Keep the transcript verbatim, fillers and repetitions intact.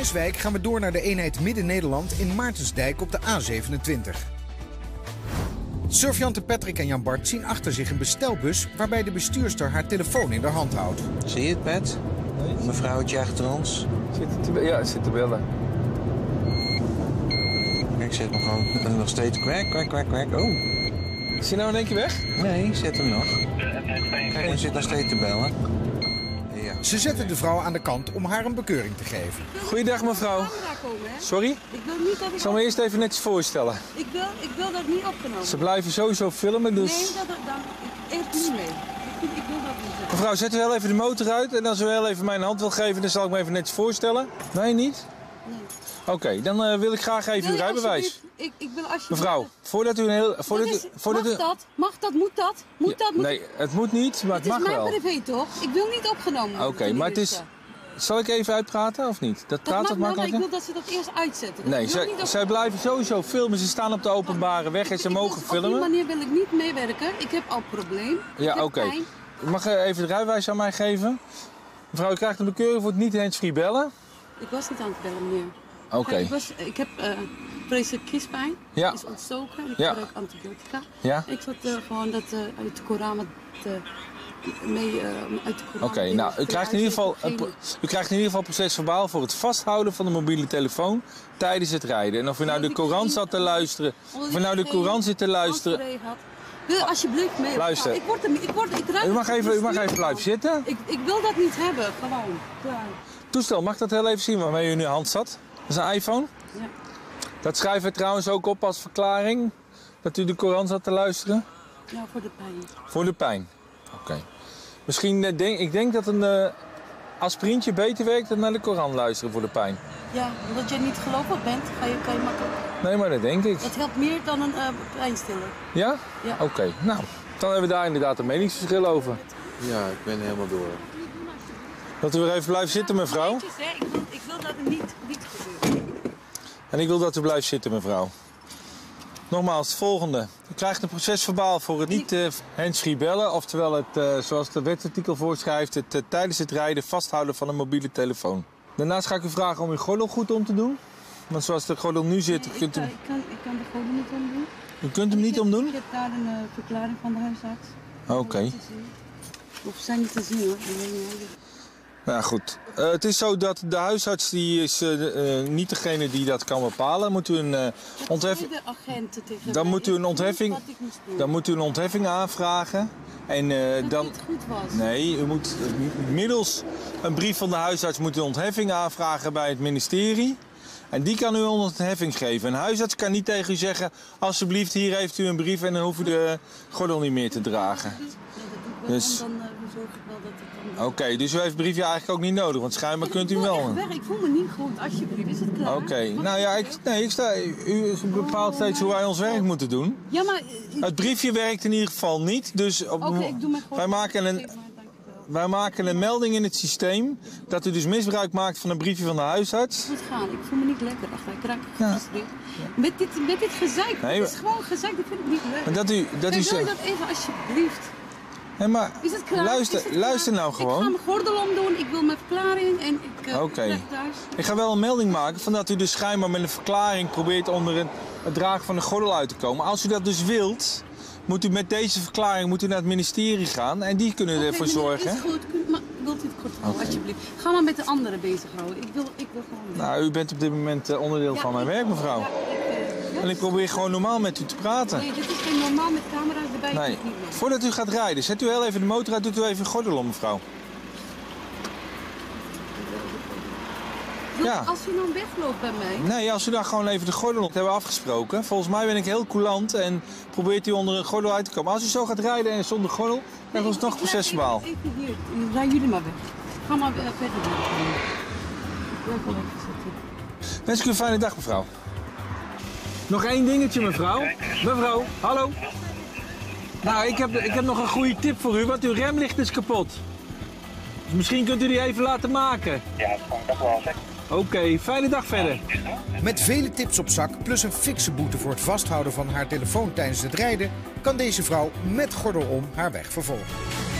Blijswijk gaan we door naar de eenheid Midden-Nederland in Maartensdijk op de A zevenentwintig. Surfjanten Patrick en Jan Bart zien achter zich een bestelbus waarbij de bestuurster haar telefoon in haar hand houdt. Zie je het, Pat? Nee. Mevrouwtje achter ons. Zit te ja, zit te bellen. Ik zet hem gewoon nog steeds kwak, kwak, kwak, kwak. Oh. Is hij nou in één keer weg? Nee, zet hem nog. Kijk, hij zit nog steeds te bellen. Ja. Ze zetten de vrouw aan de kant om haar een bekeuring te geven. Goeiedag mevrouw. Sorry? Ik wil niet dat ik... Ik zal me eerst even netjes voorstellen. Ik wil, ik wil dat niet opgenomen. Ze blijven sowieso filmen, dus... Nee, dat, dan, ik echt niet mee. Ik, ik wil dat niet. Mevrouw, zet u wel even de motor uit en als u wel even mijn hand wil geven, dan zal ik me even netjes voorstellen. Nee, niet? Nee. Oké, okay, dan uh, wil ik graag even uw rijbewijs. Ik, ik wil alsjeblieft... Mevrouw, voordat u een heel... Voordat is, u, voordat mag u... dat? Mag dat? Moet dat? Moet ja, dat? Moet... Nee, het moet niet, maar het, het mag wel. Het is mijn privé, toch? Ik wil niet opgenomen worden. Oké, okay, maar het is... Zal ik even uitpraten of niet? Dat, dat praat mag wat wel, makkelijker? maar ik wil dat ze dat eerst uitzetten. Nee, zij, op... zij blijven sowieso filmen. Ze staan op de openbare weg en ze ik, mogen ik, filmen. Op die manier wil ik niet meewerken. Ik heb al een probleem. Ja, oké. Okay. Mag je even de rijbewijs aan mij geven? Mevrouw, u krijgt een bekeuring voor het niet handsfree bellen. Ik was niet aan het bellen, meneer. Oké. Okay. Ik, was, ik heb uh, vreselijke kiespijn. Ja. Is ontstoken. Ik ja. gebruik antibiotica. Ja. Ik zat uh, gewoon dat uh, uit de Koran met, uh, mee uh, uit de Koran. Oké, okay, nou, u krijgt, in ieder geval, geen... u krijgt in ieder geval procesverbaal voor het vasthouden van de mobiele telefoon tijdens het rijden. En of u nou de Koran zat te luisteren, of u nou de Koran zit te luisteren... Wil alsjeblieft mee. Luister. Nou, ik word er niet. Ik word, ik ruik u mag even, u mag even blijven zitten. Ik, ik wil dat niet hebben, gewoon. Klaar. Toestel, mag ik dat heel even zien waarmee u in uw hand zat? Dat is een iPhone? Ja. Dat schrijven we trouwens ook op als verklaring, dat u de Koran zat te luisteren? Ja, voor de pijn. Voor de pijn, oké. Okay. Misschien, denk, ik denk dat een uh, aspirintje beter werkt dan naar de Koran luisteren voor de pijn. Ja, omdat je niet gelovig bent, ga je, kan je makkelijk... Nee, maar dat denk ik. Dat helpt meer dan een uh, pijnstiller. Ja? Ja. Oké, okay. Nou, dan hebben we daar inderdaad een meningsverschil over. Ja, ik ben helemaal door. Dat u weer even blijft zitten, mevrouw. Ik wil, ik wil dat het niet, niet gebeurt. En ik wil dat u blijft zitten, mevrouw. Nogmaals, het volgende. U krijgt een procesverbaal voor het niet uh, handsfree bellen. Oftewel, het, uh, zoals de wetsartikel voorschrijft, het uh, tijdens het rijden vasthouden van een mobiele telefoon. Daarnaast ga ik u vragen om uw gordel goed om te doen. Want zoals de gordel nu zit, nee, kunt u... Ik kan, ik kan de gordel niet omdoen. U kunt hem niet heb, omdoen? Ik heb daar een uh, verklaring van de huisarts. Oké. Okay. Of zijn niet te zien hoor. Nou goed, uh, het is zo dat de huisarts die is uh, uh, niet degene die dat kan bepalen. Moet u een uh, ontheffing. Dan moet u een ontheffing. Dan moet u een ontheffing aanvragen. En uh, dat dan. Het niet goed was. Nee, u moet uh, middels een brief van de huisarts moet u een ontheffing aanvragen bij het ministerie. En die kan u een ontheffing geven. Een huisarts kan niet tegen u zeggen: alsjeblieft, hier heeft u een brief en dan hoeft u de gordel niet meer te dragen. Dus. Oké, okay, dus u heeft het briefje eigenlijk ook niet nodig, want schijnbaar kunt u wel. Weg. Ik voel me niet goed, alsjeblieft. Is het klaar? Oké, okay. Nou ja, ik, nee, ik sta, u bepaalt steeds hoe wij ons werk moeten doen. Ja, maar... Het briefje werkt in ieder geval niet, dus op, okay, ik doe mijn wij, maken een, wij maken een melding in het systeem dat u dus misbruik maakt van een briefje van de huisarts. Goed gaan, ik voel me niet lekker. Ach, ik raak gefrustreerd. Ja. Met, dit, met dit gezeik, nee, het is gewoon gezeik, dat vind ik niet leuk. Maar dat u, dat Kijk, u wil je dat even alsjeblieft? Nee, maar is het klaar? luister, is het luister nou gewoon. Ik ga mijn gordel omdoen, ik wil mijn verklaring en ik uh, okay. thuis. Ik ga wel een melding maken van dat u dus schijnbaar met een verklaring probeert onder een, het dragen van de gordel uit te komen. Als u dat dus wilt, moet u met deze verklaring moet u naar het ministerie gaan en die kunnen okay, ervoor zorgen. Is goed, maar wilt u het kort houden, okay. alsjeblieft. Ga maar met de anderen bezighouden. Ik wil, ik wil gewoon... Nou, u bent op dit moment onderdeel ja, van mijn werk, mevrouw. Ja, ik, uh, en ik probeer gewoon normaal met u te praten. Nee, dit is geen normaal met camera's erbij. Nee. Voordat u gaat rijden, zet u heel even de motor uit, doet u even een gordel om, mevrouw. Ja. Als u nou wegloopt bij mij? Nee, als u daar gewoon even de gordel om hebben we afgesproken. Volgens mij ben ik heel coulant en probeert u onder een gordel uit te komen. Als u zo gaat rijden en zonder gordel, dan nee, is nog procesverbaal. Even, even hier, rijden jullie maar weg. Ga maar verder. Ik wil wel even zitten. Wens ik u een fijne dag, mevrouw. Nog één dingetje, mevrouw. Mevrouw, hallo. Nou, ik heb, ik heb nog een goede tip voor u, want uw remlicht is kapot. Dus misschien kunt u die even laten maken. Ja, dat kan ik ook wel zeggen. Oké, okay, fijne dag verder. Met vele tips op zak, plus een fikse boete voor het vasthouden van haar telefoon tijdens het rijden, kan deze vrouw met gordel om haar weg vervolgen.